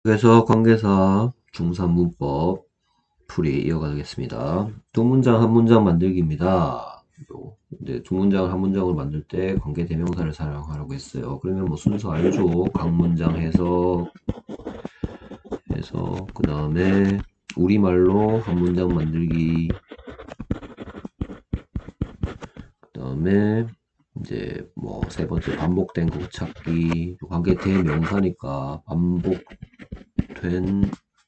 그래서 관계사 중산문법 풀이 이어가겠습니다. 두 문장 한 문장 만들기입니다. 이제 두 문장을 한 문장을 만들 때 관계 대명사를 사용하라고 했어요. 그러면 뭐 순서 알죠? 각 문장 해석 해서 그 다음에 우리말로 한 문장 만들기 그 다음에 이제 뭐 세 번째 반복된 것 찾기 관계 대명사니까 반복된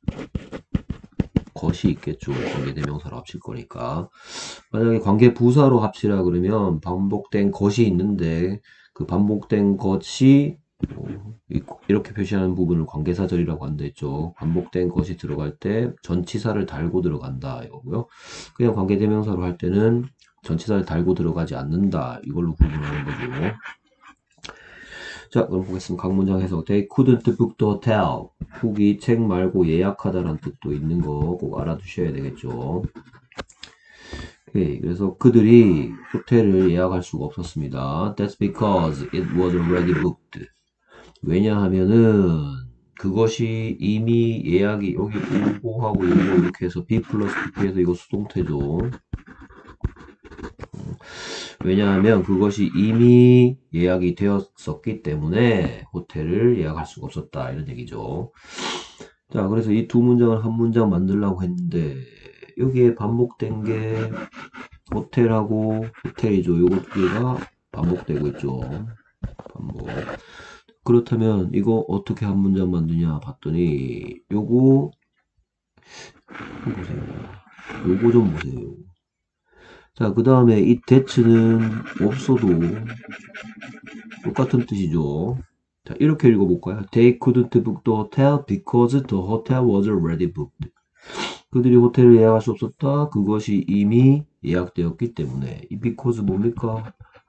것이 있겠죠. 관계 대명사로 합칠 거니까. 만약에 관계 부사로 합치라 그러면 반복된 것이 있는데 그 반복된 것이 이렇게 표시하는 부분을 관계사절이라고 한다 했죠. 반복된 것이 들어갈 때 전치사를 달고 들어간다 이거고요. 그냥 관계대명사로 할 때는 전치사를 달고 들어가지 않는다 이걸로 구분하는 거죠. 자, 그럼 보겠습니다. 각 문장 해석. They couldn't book the hotel. book이 책 말고 예약하다라는 뜻도 있는 거 꼭 알아두셔야 되겠죠. 오케이, 그래서 그들이 호텔을 예약할 수가 없었습니다. That's because it was already booked. 왜냐하면은 그것이 이미 예약이 여기 오고하고 요거 이렇게 해서 B 플러스 B해서 이거 수동태죠. 왜냐하면 그것이 이미 예약이 되었었기 때문에 호텔을 예약할 수가 없었다 이런 얘기죠. 자, 그래서 이 두 문장을 한 문장 만들려고 했는데 여기에 반복된 게 호텔하고 호텔이죠. 요거 두 개가 반복되고 있죠. 반복. 그렇다면 이거 어떻게 한 문장 만드냐 봤더니 요거 좀 보세요. 요거 좀 보세요. 자, 그 다음에 이 that는 없어도 똑같은 뜻이죠. 자, 이렇게 읽어볼까요? They couldn't book the hotel because the hotel was already booked. 그들이 호텔을 예약할 수 없었다. 그것이 이미 예약되었기 때문에. 이 because 뭡니까?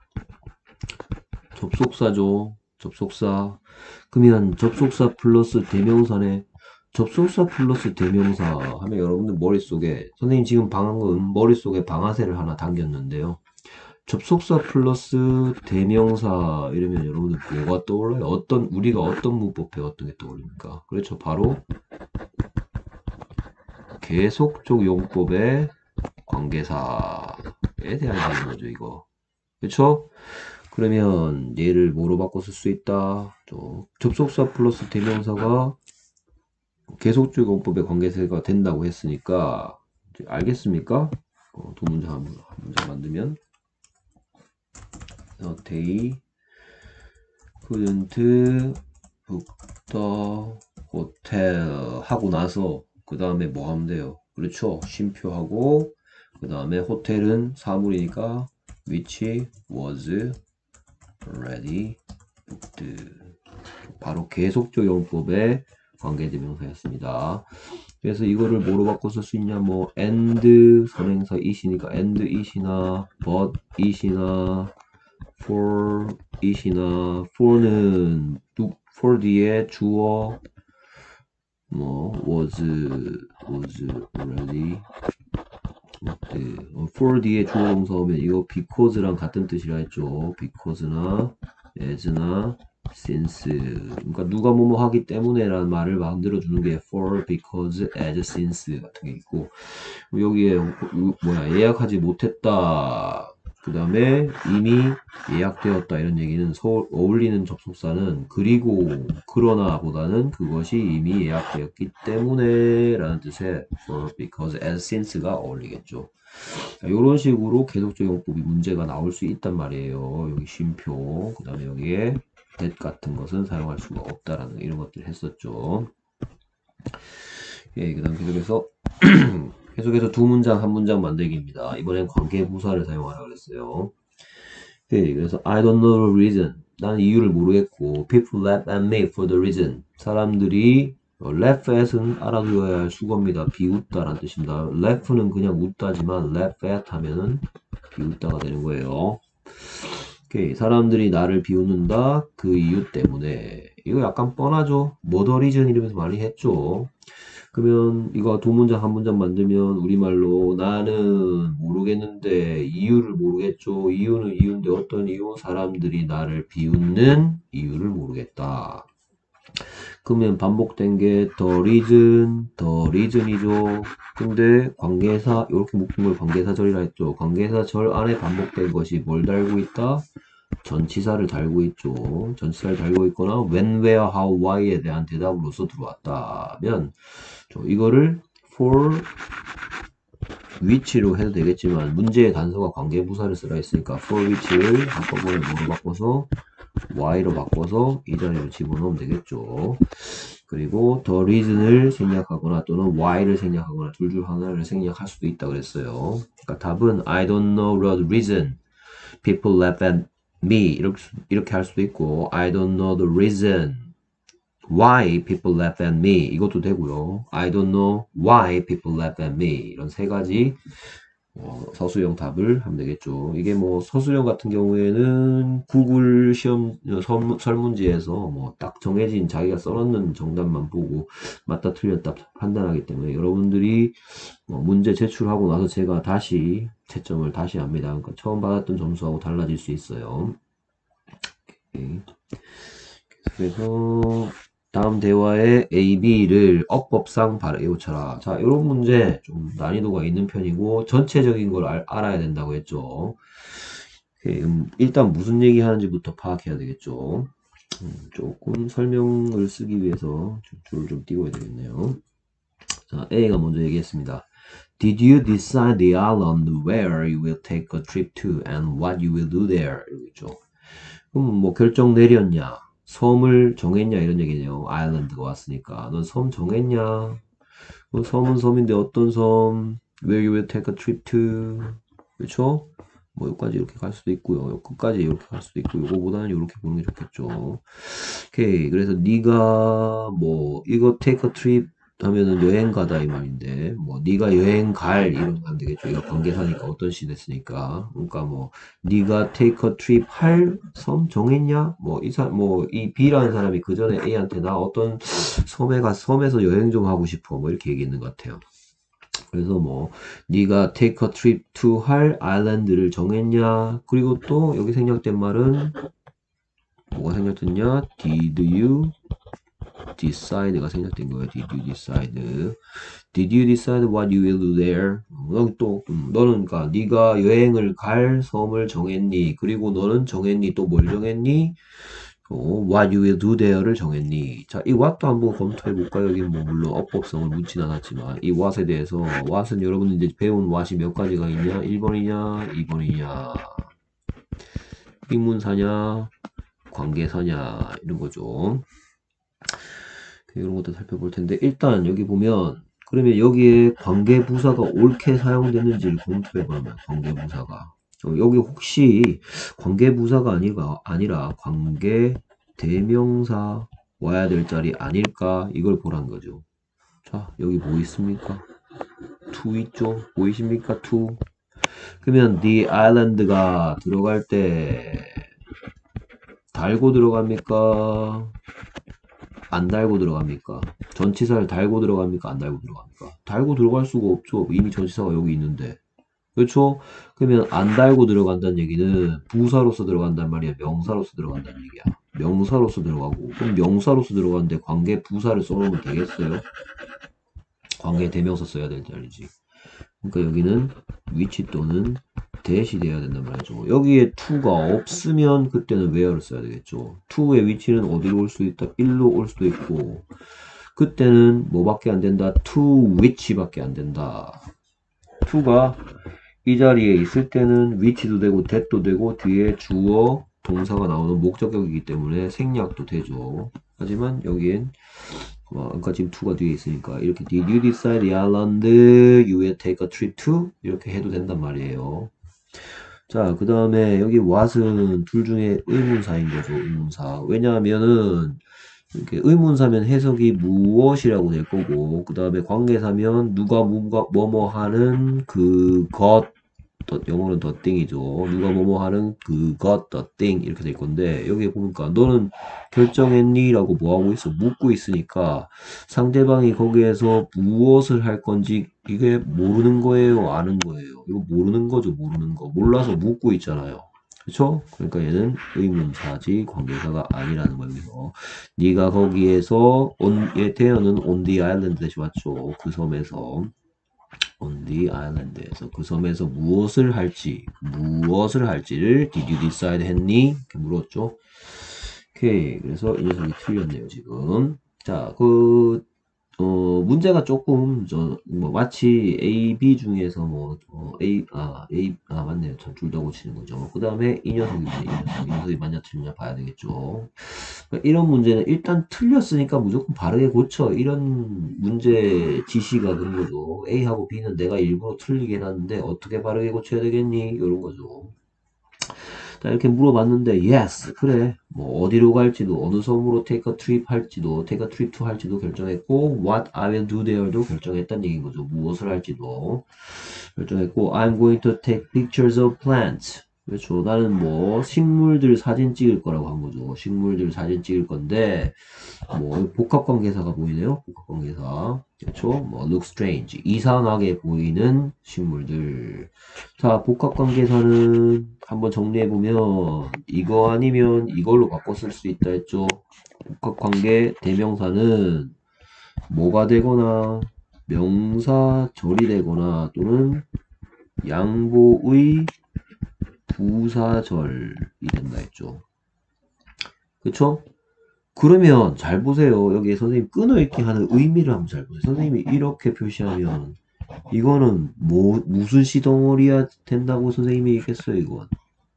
접속사죠. 접속사. 그러면 접속사 플러스 대명사네. 접속사 플러스 대명사 하면 여러분들 머릿속에 선생님 지금 방금 머릿속에 방아쇠를 하나 당겼는데요. 접속사 플러스 대명사 이러면 여러분들 뭐가 떠올라요? 우리가 어떤 문법 배웠던 게 떠올립니까? 그렇죠. 바로 계속적 용법의 관계사에 대한 얘기인 거죠, 이거. 그렇죠? 그러면 얘를 뭐로 바꿔 쓸 수 있다? 접속사 플러스 대명사가 계속적 용법의 관계사가 된다고 했으니까 알겠습니까? 두 문장 한 문장 만들면 They couldn't book the hotel 하고 나서 그 다음에 뭐 하면 돼요? 그렇죠. 쉼표하고 그 다음에 호텔은 사물이니까 which was already booked. 바로 계속적 용법의 관계대명사였습니다. 그래서 이거를 뭐로 바꿔 쓸 수 있냐? 뭐 and 선행사 it이니까 and it이나 but it이나 for it이나 for는 for 뒤에 주어 뭐 was already for 뒤에 주어 동사 오면 이거 because랑 같은 뜻이라 했죠. because나 as나 since 그러니까 누가 뭐뭐 하기 때문에 라는 말을 만들어 주는 게 for, because, as, since 같은 게 있고 여기에 뭐야 예약하지 못했다 그 다음에 이미 예약되었다 이런 얘기는 어울리는 접속사는 그리고 그러나 보다는 그것이 이미 예약되었기 때문에 라는 뜻의 for, because, as, since가 어울리겠죠. 이런 식으로 계속적 용법이 문제가 나올 수 있단 말이에요. 여기 쉼표 그 다음에 여기에 that 같은 것은 사용할 수가 없다라는 이런 것들 했었죠. 예, 그 다음 계속해서 두 문장 한 문장 만들기입니다. 이번엔 관계부사를 사용하라고 했어요. 예, 그래서 I don't know the reason. 나는 이유를 모르겠고 people laugh at me for the reason. 사람들이 laugh at은 알아두어야 할 수거입니다. 비웃다라는 뜻입니다. laugh는 그냥 웃다지만 laugh at 하면은 비웃다가 되는 거예요. 오케이. 사람들이 나를 비웃는다. 그 이유 때문에. 이거 약간 뻔하죠. what the reason 이러면서 많이 했죠. 그러면 이거 두 문장 한 문장 만들면 우리말로 나는 모르겠는데 이유를 모르겠죠. 이유는 이유인데 어떤 이유? 사람들이 나를 비웃는 이유를 모르겠다. 그러면 반복된 게 the reason이죠. 근데 관계사 이렇게 묶은 걸 관계사절이라 했죠. 관계사절 안에 반복된 것이 뭘 달고 있다? 전치사를 달고 있죠. 전치사를 달고 있거나 when, where, how, why에 대한 대답으로서 들어왔다면 이거를 for which로 해도 되겠지만 문제의 단서가 관계부사를 쓰라 했으니까 for which를 한꺼번에 뭐로 바꿔서 y로 바꿔서 이 자리로 집어넣으면 되겠죠. 그리고 the reason을 생략하거나 또는 why를 생략하거나 둘 중 하나를 생략할 수도 있다 그랬어요. 그러니까 답은 I don't know the reason people laugh at me 이렇게 할 수도 있고 I don't know the reason why people laugh at me 이것도 되고요. I don't know why people laugh at me 이런 세 가지 서술형 답을 하면 되겠죠. 이게 뭐 서술형 같은 경우에는 구글 시험 설문지에서 뭐 딱 정해진 자기가 써놓는 정답만 보고 맞다 틀렸다 판단하기 때문에 여러분들이 문제 제출하고 나서 제가 다시 채점을 다시 합니다. 그러니까 처음 받았던 점수하고 달라질 수 있어요. 오케이. 그래서 다음 대화에 A, B를 어법상 외우쳐라. 자, 이런 문제 좀 난이도가 있는 편이고 전체적인 걸 알아야 된다고 했죠. 일단 무슨 얘기 하는지부터 파악해야 되겠죠. 조금 설명을 쓰기 위해서 줄을 좀 띄워야 되겠네요. 자, A가 먼저 얘기했습니다. Did you decide the island where you will take a trip to and what you will do there? 이러겠죠. 그럼 뭐 결정 내렸냐? 섬을 정했냐 이런 얘기네요. 아일랜드가 왔으니까. 넌 섬 정했냐? 섬은 섬인데 어떤 섬? Where you will take a trip to? 그렇죠? 뭐 여기까지 이렇게 갈 수도 있고요. 끝까지 이렇게 갈 수도 있고 요거보다는 이렇게 보는 게 좋겠죠. 오케이. 그래서 네가 뭐 이거 take a trip 하면은 여행 가다 이 말인데 뭐 네가 여행 갈 이런 거 안 되겠죠. 이거 관계사니까 어떤 시 됐으니까. 그러니까 뭐 네가 take a trip 할 섬 정했냐? 뭐 이 B라는 사람이 그 전에 A한테 나 어떤 섬에서 여행 좀 하고 싶어. 뭐 이렇게 얘기했는 것 같아요. 그래서 뭐 네가 take a trip to 할 아일랜드를 정했냐? 그리고 또 여기 생략된 말은 뭐가 생략됐냐? Did you decide가 생략된 거예요. Did you decide? Did you decide what you will do there? 너는 그러니까 네가 여행을 갈 섬을 정했니? 그리고 너는 정했니? 또 뭘 정했니? what you will do there를 정했니? 자, 이 what도 한번 검토해 볼까요? 여기 뭐 물론 어법성을 묻진 않았지만 이 what에 대해서 what은 여러분들 이제 배운 what이 몇 가지가 있냐? 1번이냐? 2번이냐? 의문사냐? 관계사냐? 이런 거죠. 이런 것도 살펴볼 텐데 일단 여기 보면 그러면 여기에 관계부사가 옳게 사용되는지를 검토해보면 관계부사가 여기 혹시 관계부사가 아니라 관계대명사 와야 될 자리 아닐까 이걸 보란 거죠. 자 여기 뭐 있습니까? to 있죠? 보이십니까? to 그러면 the island가 들어갈 때 달고 들어갑니까? 안 달고 들어갑니까? 전치사를 달고 들어갑니까? 안 달고 들어갑니까? 달고 들어갈 수가 없죠. 이미 전치사가 여기 있는데. 그렇죠? 그러면 안 달고 들어간다는 얘기는 부사로서 들어간단 말이야. 명사로서 들어간다는 얘기야. 명사로서 들어가고. 그럼 명사로서 들어가는데 관계 부사를 써놓으면 되겠어요? 관계 대명사 써야 될 자리지. 그러니까 여기는 which 또는 that이 돼야 된단 말이죠. 여기에 to가 없으면 그때는 where를 써야 되겠죠. to의 위치는 어디로 올 수도 있다? 1로 올 수도 있고 그때는 뭐밖에 안 된다? to which밖에 안 된다. to가 이 자리에 있을 때는 which도 되고 that도 되고 뒤에 주어 동사가 나오는 목적격이기 때문에 생략도 되죠. 하지만 여기엔 그러니까 지금 to가 뒤에 있으니까 이렇게 Did you decide the island you will take a trip to? 이렇게 해도 된단 말이에요. 자, 그 다음에 여기 what은 둘 중에 의문사인 거죠. 의문사. 왜냐하면은 이렇게 의문사면 해석이 무엇이라고 될 거고 그 다음에 관계사면 누가 뭐뭐 하는 그것 영어는 the thing이죠. 누가 뭐뭐 하는 그것 the thing 이렇게 될 건데 여기 보니까 너는 결정했니? 라고 뭐하고 있어? 묻고 있으니까 상대방이 거기에서 무엇을 할 건지 이게 모르는 거예요? 아는 거예요? 이거 모르는 거죠. 모르는 거. 몰라서 묻고 있잖아요. 그쵸? 그러니까 얘는 의문사지 관계사가 아니라는 거예요. 여기서 네가 거기에서 얘 대어는 on the island 대신 맞죠? 그 섬에서 on the island에서 그 섬에서 무엇을 할지를 did you decide 했니? 이렇게 물었죠. 오케이. 그래서 이 녀석이 틀렸네요, 지금. 자, 문제가 조금, 마치 A, B 중에서 맞네요. 전 둘 다 고치는 거죠. 그 다음에 이 녀석입니다. 이 녀석이 맞냐 틀리냐 봐야 되겠죠. 그러니까 이런 문제는 일단 틀렸으니까 무조건 바르게 고쳐. 이런 문제 지시가 그런 거죠. A하고 B는 내가 일부러 틀리게 해놨는데 어떻게 바르게 고쳐야 되겠니? 이런 거죠. 자, 이렇게 물어봤는데, yes, 그래. 뭐, 어디로 갈지도, 어느 섬으로 take a trip 할지도, take a trip to 할지도 결정했고, what I will do there도 결정했다는 얘기인 거죠. 무엇을 할지도 결정했고, I'm going to take pictures of plants. 그렇죠. 나는 뭐, 식물들 사진 찍을 거라고 한 거죠. 식물들 사진 찍을 건데, 뭐, 복합관계사가 보이네요. 복합관계사. 그렇죠. 뭐, look strange. 이상하게 보이는 식물들. 자, 복합관계사는 한번 정리해보면, 이거 아니면 이걸로 바꿔 쓸 수 있다 했죠. 복합관계 대명사는 뭐가 되거나, 명사절이 되거나, 또는 양보의 부사절이 된다 했죠. 그쵸? 그러면 잘 보세요. 여기 선생님 끊어읽기 하는 의미를 한번 잘 보세요. 선생님이 이렇게 표시하면 이거는 무슨 시덩어리야 된다고 선생님이 얘기했어요. 이건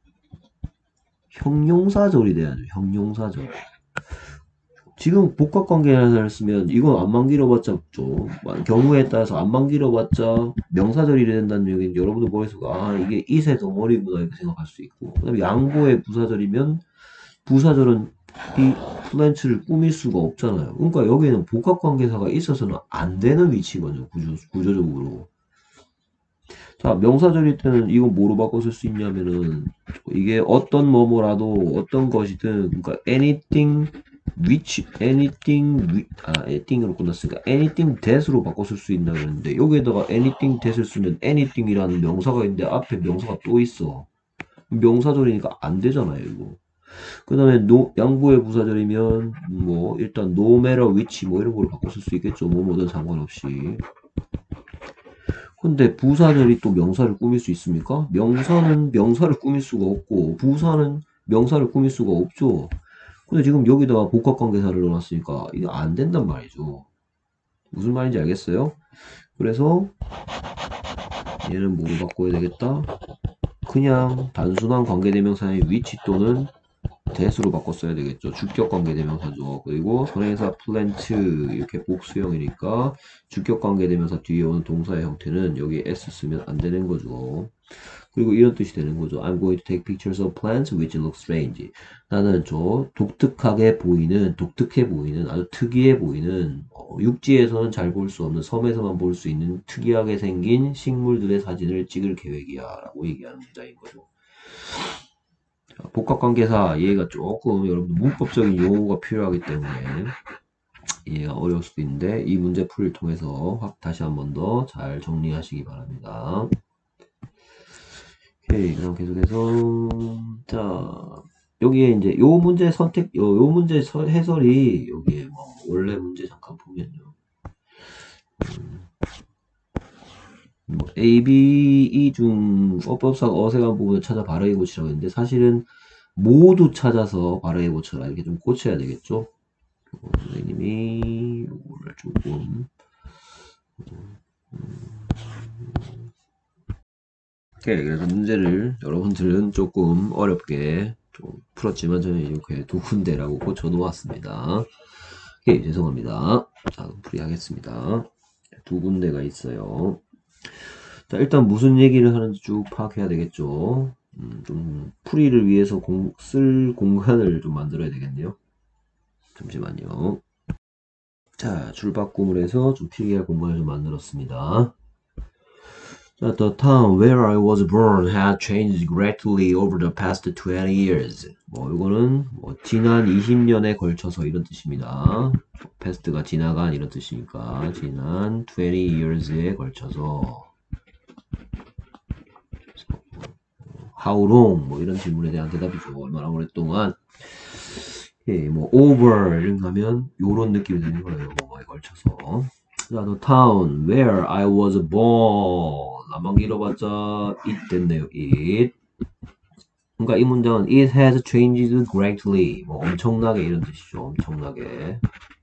형용사절이 돼야죠. 형용사절. 지금 복합관계를 쓰면 이건 안만 길어봤자 없죠. 경우에 따라서 안만 길어봤자 명사절이 된다는 얘기는 여러분들 머릿속에 이게 이세 덩어리구나 이렇게 생각할 수 있고, 그 다음에 양보의 부사절이면 부사절은 이 플랜츠를 꾸밀 수가 없잖아요. 그러니까 여기에는 복합관계사가 있어서는 안 되는 위치거든요. 구조적으로. 자, 명사절일 때는 이거 뭐로 바꿔 쓸 수 있냐면은 이게 어떤 뭐뭐라도 어떤 것이든, 그러니까 anything으로 끝났으니까 anything that으로 바꿔 쓸 수 있나 그랬는데, 여기에다가 anything that을 쓰면 anything이라는 명사가 있는데 앞에 명사가 또 있어. 명사절이니까 안 되잖아요, 이거. 그 다음에 양보의 부사절이면 뭐 일단 no matter which 뭐 이런 걸로 바꿔 쓸 수 있겠죠. 뭐든 상관없이. 근데 부사절이 또 명사를 꾸밀 수 있습니까? 명사는 명사를 꾸밀 수가 없고 부사는 명사를 꾸밀 수가 없죠. 근데 지금 여기다가 복합관계사를 넣어놨으니까 이게 안 된단 말이죠. 무슨 말인지 알겠어요? 그래서 얘는 뭐로 바꿔야 되겠다? 그냥 단순한 관계대명사의 위치 또는 대수로 바꿔 써야 되겠죠. 주격관계대명사죠. 그리고 선행사 플랜트 이렇게 복수형이니까 주격관계대명사 뒤에 오는 동사의 형태는 여기 s 쓰면 안 되는 거죠. 그리고 이런 뜻이 되는 거죠. I'm going to take pictures of plants which look strange. 나는 독특해 보이는 아주 특이해 보이는 육지에서는 잘 볼 수 없는 섬에서만 볼 수 있는 특이하게 생긴 식물들의 사진을 찍을 계획이야 라고 얘기하는 문장인 거죠. 복합관계사 이해가 조금 여러분 문법적인 용어가 필요하기 때문에 이해가 어려울 수도 있는데 이 문제풀이를 통해서 다시 한 번 더 잘 정리하시기 바랍니다. 오케이, 그럼 계속해서 자 여기에 이제 요 문제 해설이 여기에 뭐 원래 문제 잠깐 보면요. A, B, E 중 어법상 어색한 부분을 찾아 바르게 고치라고 했는데 사실은 모두 찾아서 바르게 고쳐라 이렇게 좀 고쳐야 되겠죠. 선생님이 이거를 조금 오케이, 그래서 문제를 여러분들은 조금 어렵게 좀 풀었지만 저는 이렇게 두 군데라고 고쳐 놓았습니다. 오케이, 죄송합니다. 자, 풀이하겠습니다. 두 군데가 있어요. 자, 일단 무슨 얘기를 하는지 쭉 파악해야 되겠죠. 좀 풀이를 위해서 쓸 공간을 좀 만들어야 되겠네요. 잠시만요. 자, 줄바꿈을 해서 좀 필기할 공간을 좀 만들었습니다. 자, the town where I was born had changed greatly over the past 20 years. 뭐, 이거는 지난 20년에 걸쳐서 이런 뜻입니다. past가 지나간 이런 뜻이니까 지난 20 years에 걸쳐서 how long 뭐 이런 질문에 대한 대답이죠. 얼마나 오랫동안. 예, 뭐 over 이런 거 하면 요런 느낌이 드는 거예요. 뭐에 걸쳐서. 자, the town where I was born. 나만 길어봤자 it 됐네요. it. 그러니까 이 문장은 it has changed greatly. 뭐 엄청나게 이런 뜻이죠. 엄청나게.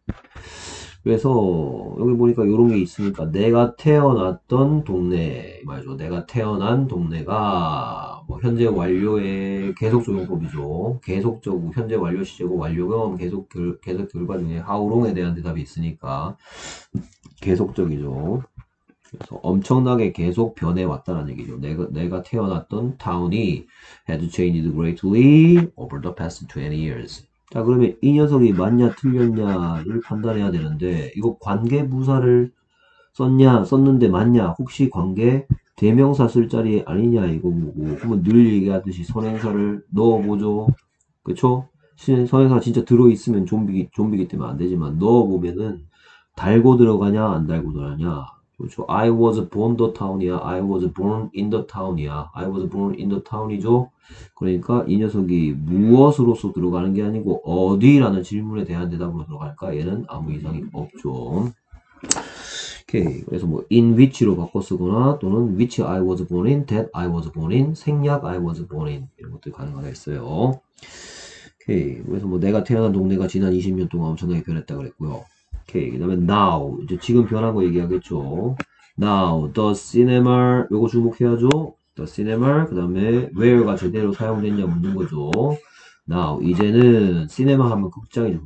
그래서 여기 보니까 이런 게 있으니까 내가 태어났던 동네 말이죠. 내가 태어난 동네가 뭐 현재 완료의 계속적용법이죠. 계속적 현재 완료 시제고 완료 경험 계속 결과 중에 how long에 대한 대답이 있으니까 계속적이죠. 그래서 엄청나게 계속 변해왔다는 얘기죠. 내가 태어났던 타운이 had changed greatly over the past 20 years. 자, 그러면 이 녀석이 맞냐 틀렸냐를 판단해야 되는데 이거 관계부사를 썼는데 맞냐? 혹시 관계 대명사 쓸 자리 아니냐 이거 보고 그러면 늘 얘기하듯이 선행사를 넣어보죠. 그쵸? 선행사 진짜 들어있으면 좀비기 때문에 안 되지만 넣어보면은 달고 들어가냐 안 달고 들어가냐. 그렇죠. I was born the town이야. I was born in the town이야. I was born in the town이죠. 그러니까 이 녀석이 무엇으로서 들어가는 게 아니고 어디라는 질문에 대한 대답으로 들어갈까? 얘는 아무 이상이 없죠. 오케이. 그래서 뭐 in which로 바꿔 쓰거나 또는 which I was born in, that I was born in, 생략 I was born in 이런 것들 가능하다 했어요. 오케이. 그래서 뭐 내가 태어난 동네가 지난 20년 동안 엄청나게 변했다 그랬고요. 오케이. 그 다음에 now 이제 지금 변한 거 얘기하겠죠. now the cinema 요거 주목해야죠. the cinema 그 다음에 where가 제대로 사용됐냐 묻는 거죠. now 이제는 시네마 하면 극장이죠.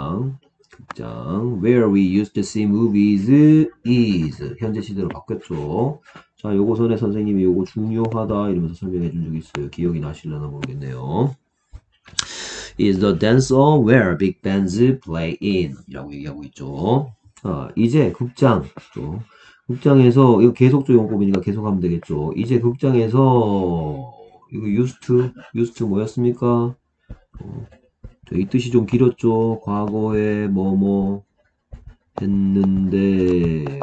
극장 where we used to see movies is 현재 시대로 바뀌었죠. 자, 요거 전에 선생님이 요거 중요하다 이러면서 설명해 준 적이 있어요. 기억이 나시려나 모르겠네요. is the dancer where big bands play in 이라고 얘기하고 있죠. 이제 극장 극장에서 이거 계속적 용법이니까 계속하면 되겠죠. 이제 극장에서 이거 used to 뭐였습니까? 이 뜻이 좀 길었죠. 과거에 뭐뭐 했는데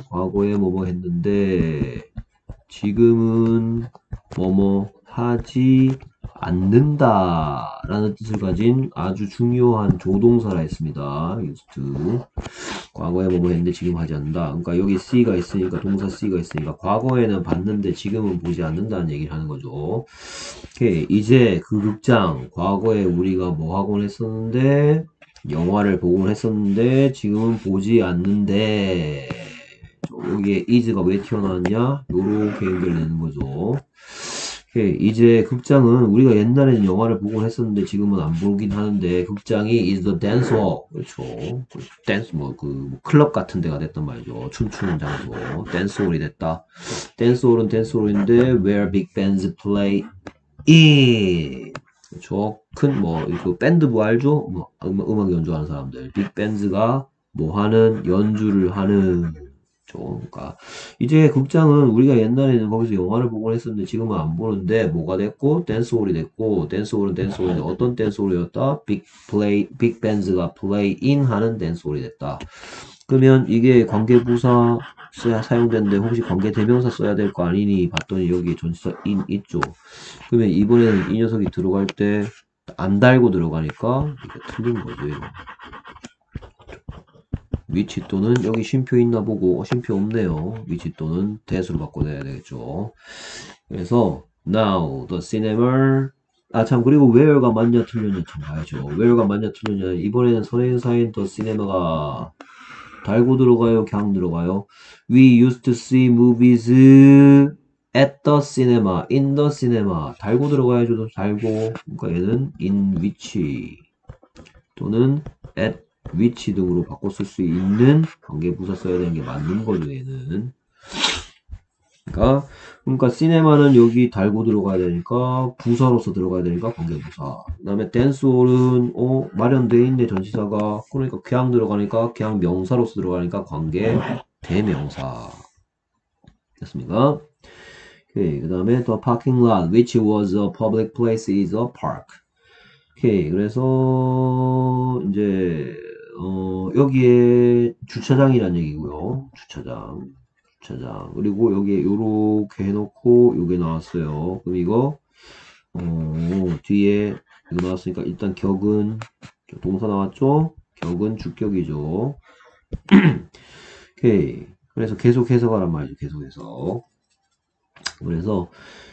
지금은 뭐뭐 하지 않는다 라는 뜻을 가진 아주 중요한 조동사라 했습니다. used to. 과거에 뭐뭐 했는데 지금 하지 않는다. 그러니까 여기 C가 있으니까 동사 C가 있으니까 과거에는 봤는데 지금은 보지 않는다는 얘기를 하는 거죠. 오케이. 이제 그 극장 과거에 우리가 뭐 하곤 했었는데 영화를 보곤 했었는데 지금은 보지 않는데 여기에 is가 왜 튀어나왔냐? 요렇게 연결되는 거죠. 이제 극장은 우리가 옛날에는 영화를 보곤 했었는데 지금은 안 보긴 하는데 극장이 is the dance hall 그렇죠. 댄스 클럽 같은 데가 됐단 말이죠. 춤추는 장소 댄스 홀이 됐다. 댄스 홀은 댄스 홀인데 where big bands play in 그렇죠. 큰 그 밴드부 알죠? 음악 연주하는 사람들 빅 밴드가 뭐 하는 연주를 하는 그러니까 이제 극장은 우리가 옛날에는 거기서 영화를 보곤 했었는데 지금은 안 보는데 뭐가 됐고 댄스홀이 됐고 댄스홀은 댄스홀인데 어떤 댄스홀이었다? 빅 밴드가 플레이 인 하는 댄스홀이 됐다. 그러면 이게 관계부사 사용되는데 혹시 관계 대명사 써야 될 거 아니니 봤더니 여기 전치사 in 있죠. 그러면 이번에는 이 녀석이 들어갈 때 안 달고 들어가니까 이게 틀린 거죠. 위치 또는 여기 쉼표 있나 보고 쉼표 없네요. 위치 또는 that으로 바꿔내야 되겠죠. 그래서 now the cinema 참 그리고 where가 맞냐 틀렸냐 참 봐야죠. where가 맞냐 틀렸냐 이번에는 선행사인 the cinema가 달고 들어가요 그냥 들어가요. we used to see movies at the cinema in the cinema 달고 들어가야죠. 달고 그러니까 얘는 in which 또는 at which 등으로 바꿔 쓸 수 있는 관계부사 써야 되는 게 맞는 거죠, 얘는. 그러니까 시네마는 여기 달고 들어가야 되니까 부사로서 들어가야 되니까 관계부사. 그 다음에 댄스홀은 마련되어 있네 전치사가. 그러니까 그냥 들어가니까 그냥 명사로서 들어가니까 관계 대명사. 됐습니까? 오케이. 그 다음에 the parking lot which was a public place is a park. 오케이. 그래서 이제 여기에 주차장이란 얘기고요. 주차장. 그리고 여기에 요렇게 해놓고 요게 나왔어요. 그럼 이거 뒤에 이거 나왔으니까 일단 격은 동사 나왔죠? 격은 주격이죠. 오케이. 그래서 계속 해석하란 말이죠. 계속 해석. 그래서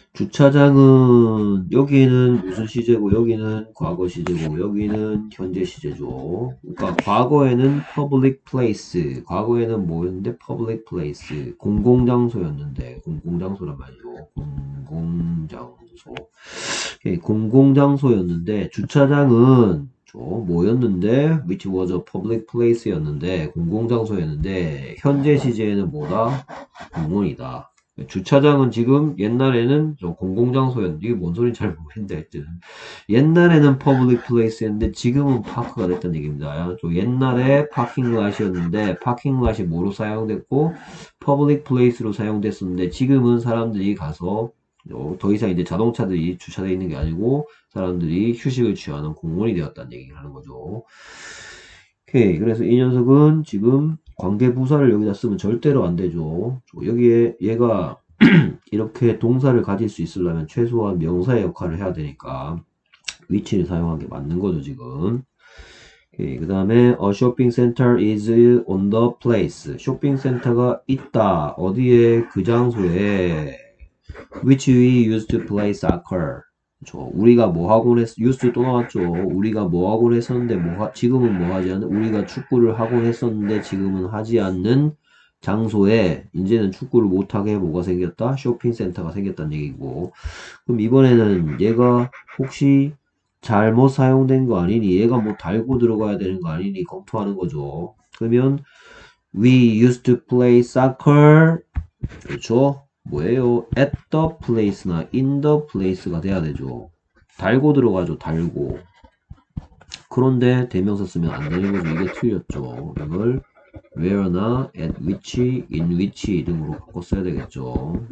주차장은 여기는 무슨 시제고 여기는 과거 시제고 여기는 현재 시제죠. 그러니까 과거에는 public place, 과거에는 뭐였는데 public place, 공공장소였는데 공공장소란 말이죠. 공공장소. 오케이. 공공장소였는데 주차장은 뭐였는데 which was a public place였는데 공공장소였는데 현재 시제에는 뭐다? 공원이다. 주차장은 지금 옛날에는 공공장소였는데 이게 뭔 소리인지 잘 모르겠는데 하여튼 옛날에는 퍼블릭 플레이스였는데 지금은 파크가 됐다는 얘기입니다. 옛날에 파킹랏이었는데 파킹랏이 뭐로 사용됐고 퍼블릭 플레이스로 사용됐었는데 지금은 사람들이 가서 더 이상 이제 자동차들이 주차되어 있는 게 아니고 사람들이 휴식을 취하는 공원이 되었다는 얘기를 하는 거죠. 오케이. 그래서 이 녀석은 지금 관계부사를 여기다 쓰면 절대로 안 되죠. 여기에 얘가 이렇게 동사를 가질 수 있으려면 최소한 명사의 역할을 해야 되니까 위치를 사용한 게 맞는 거죠, 지금. 그 다음에 a shopping center is on the place. 쇼핑센터가 있다. 어디에? 그 장소에. which we used to play soccer. 우리가 뭐 하곤 했, used 또 나왔죠. 우리가 뭐 하곤 했었는데, 지금은 뭐 하지 않는, 우리가 축구를 하곤 했었는데, 지금은 하지 않는 장소에, 이제는 축구를 못하게 뭐가 생겼다? 쇼핑센터가 생겼다는 얘기고. 그럼 이번에는 얘가 혹시 잘못 사용된 거 아니니? 얘가 뭐 달고 들어가야 되는 거 아니니? 검토하는 거죠. 그러면, we used to play soccer. 그렇죠? 뭐예요? at the place나 in the place가 돼야 되죠. 달고 들어가죠. 달고. 그런데 대명사 쓰면 안 되는 거죠. 이게 틀렸죠. 이걸 where나 at which, in which 등으로 바꿔 써야 되겠죠.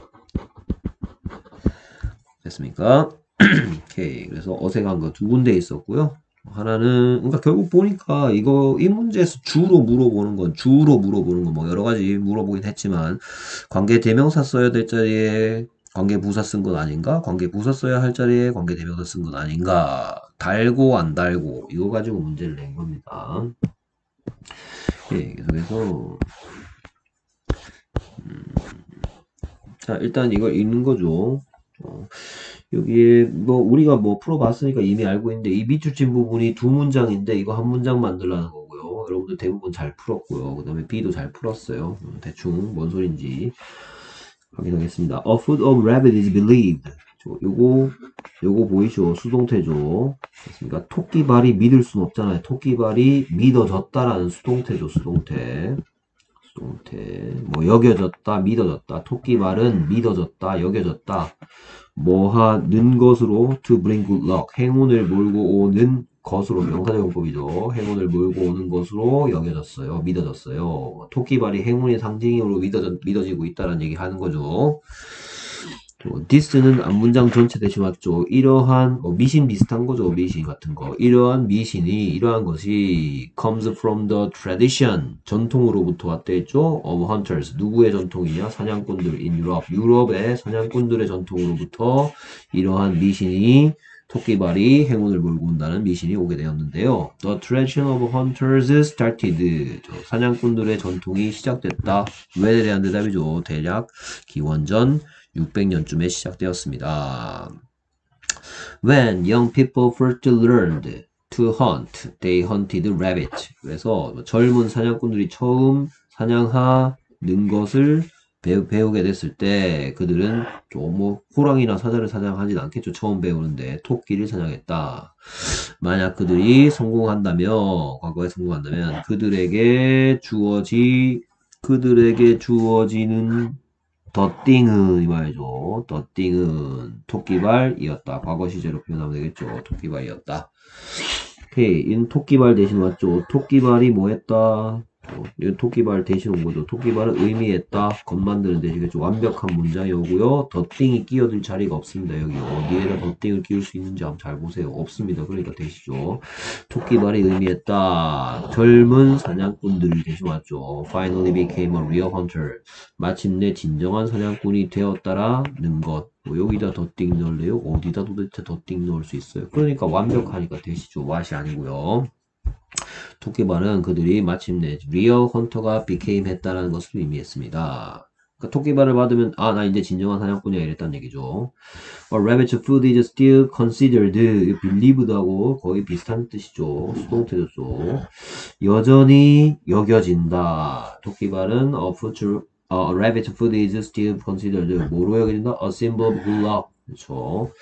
됐습니까? 오케이. 그래서 어색한 거 두 군데 있었고요. 하나는 그러니까 결국 보니까 이거 이 문제에서 주로 물어보는 건 뭐 여러 가지 물어보긴 했지만 관계 대명사 써야 될 자리에 관계 부사 쓴 건 아닌가? 관계 부사 써야 할 자리에 관계 대명사 쓴 건 아닌가? 달고 안 달고 이거 가지고 문제를 낸 겁니다. 예, 계속해서 자 일단 이걸 읽는 거죠. 여기에 뭐 우리가 뭐 풀어봤으니까 이미 알고 있는데 이 밑줄친 부분이 두 문장인데 이거 한 문장 만들라는 거고요. 여러분들 대부분 잘 풀었고요. 그 다음에 B도 잘 풀었어요. 대충 뭔 소린지 확인하겠습니다. A foot of rabbit is believed. 요거 보이죠? 수동태죠. 됐습니까? 토끼발이 믿을 순 없잖아요. 토끼발이 믿어졌다라는 수동태죠. 수동태. 뭐 여겨졌다, 믿어졌다. 토끼발은 믿어졌다, 여겨졌다. 뭐하는 것으로 to bring good luck. 행운을 몰고 오는 것으로 명사적용법이죠. 행운을 몰고 오는 것으로 여겨졌어요. 믿어졌어요. 토끼발이 행운의 상징으로 믿어지고 있다는 얘기 하는 거죠. this는 앞문장 전체 대신 맞죠. 이러한 미신 비슷한 거죠. 미신 같은 거. 이러한 것이 comes from the tradition 전통으로부터 왔다 했죠. of hunters 누구의 전통이냐? 사냥꾼들 in Europe 유럽의 사냥꾼들의 전통으로부터 이러한 미신이 토끼발이 행운을 몰고 온다는 미신이 오게 되었는데요. The tradition of hunters started 사냥꾼들의 전통이 시작됐다. 왜 대한 대답이죠. 대략 기원전 600년쯤에 시작되었습니다. When young people first learned to hunt, they hunted rabbit. 그래서 젊은 사냥꾼들이 처음 사냥하는 것을 배우게 됐을 때 그들은 뭐 호랑이나 사자를 사냥하진 않겠죠. 처음 배우는데 토끼를 사냥했다. 만약 그들이 과거에 성공한다면 그들에게 주어지는 더띵은 이 말이죠. 더띵은 토끼발이었다. 과거 시제로 표현하면 되겠죠. 토끼발이었다. 오케이. 인 토끼발 대신 맞죠. 토끼발이 뭐 했다? 이건 토끼발 대신 온 거죠. 토끼발은 의미했다. 겉 만드는 대신에 좀 완벽한 문장이 오고요. 덧띵이 끼어들 자리가 없습니다. 여기 어디에다 덧띵을 끼울 수 있는지 한번 잘 보세요. 없습니다. 그러니까 대시죠. 토끼발이 의미했다. 젊은 사냥꾼들이 대신 왔죠. Finally became a real hunter. 마침내 진정한 사냥꾼이 되었다라는 것. 여기다 덧띵 넣을래요? 어디다 도대체 덧띵 넣을 수 있어요? 그러니까 완벽하니까 대시죠. what이 아니고요. 토끼발은 그들이 마침내 리얼 헌터가 became 했다라는 것을 의미했습니다. 그러니까 토끼발을 받으면 나 이제 진정한 사냥꾼이야 이랬다는 얘기죠. Rabbit food is still considered believed하고 거의 비슷한 뜻이죠. 수동태죠. 여전히 여겨진다. 토끼발은 rabbit food is still considered 뭐로 여겨진다? A symbol of good luck. 그렇죠.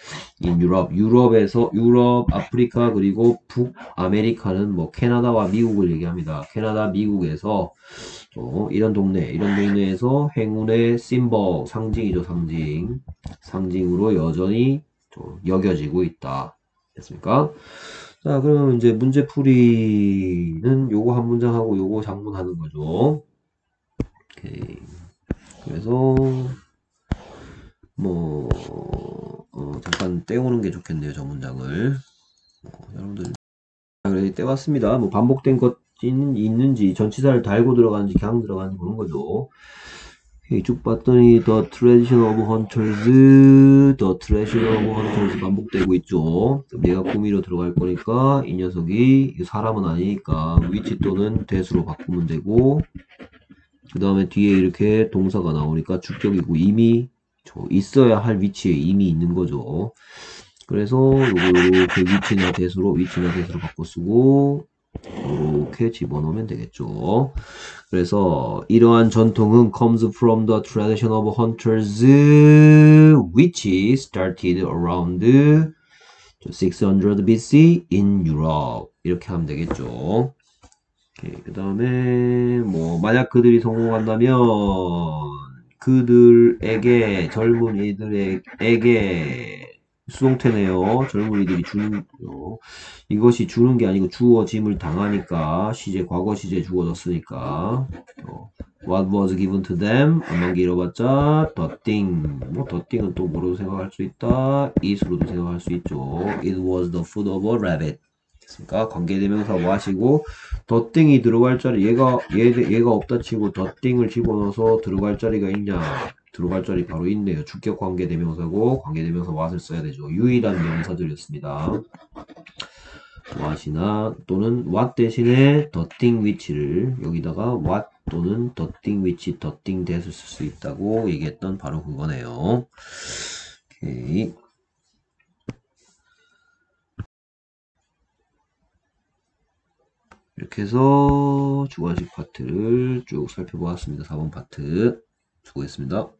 유럽, 아프리카 그리고 북아메리카는 뭐 캐나다와 미국을 얘기합니다. 캐나다, 미국에서 이런 동네에서 행운의 심볼, 상징이죠, 상징으로 여전히 여겨지고 있다. 됐습니까? 자, 그럼 이제 문제풀이는 요거 한 문장하고 요거 장문하는 거죠. 오케이. 그래서 잠깐 떼우는 게 좋겠네요, 저 문장을. 여러분들 그래 떼왔습니다. 뭐 반복된 것이 있는지 전치사를 달고 들어가는지 그냥 들어가는지 그런 거죠. 쭉 봤더니 the tradition of hunters 반복되고 있죠. 내가 꾸미러 들어갈 거니까 이 녀석이 사람은 아니니까 위치 또는 대수로 바꾸면 되고 그 다음에 뒤에 이렇게 동사가 나오니까 주격이고 이미 있어야 할 위치에 이미 있는 거죠. 그래서 이렇게 위치나 대수로 바꿔 쓰고 이렇게 집어넣으면 되겠죠. 그래서 이러한 전통은 comes from the tradition of hunters which started around 600 BC in Europe. 이렇게 하면 되겠죠. 그 다음에 만약 그들이 성공한다면 그들에게 젊은이들에게 수동태네요. 젊은이들이 주는 이것이 주는 게 아니고 주어짐을 당하니까 시제 과거 시제 주어졌으니까 what was given to them 안만 길어봤자 the thing the thing은 또 뭐로도 생각할 수 있다 it으로도 생각할 수 있죠. It was the food of a rabbit. 됐습니까? 관계대명사 what이고 the thing이 들어갈 자리 얘가 없다 치고 the thing을 집어넣어서 들어갈 자리가 있냐? 들어갈 자리 바로 있네요. 주격 관계대명사고 관계대명사 what을 써야 되죠. 유일한 명사들이었습니다. what이나 또는 what 대신에 the thing which를 여기다가 what 또는 the thing which, the thing that을 쓸 수 있다고 얘기했던 바로 그거네요. 오케이. 이렇게 해서 주관식 파트를 쭉 살펴보았습니다. 4번 파트. 수고했습니다.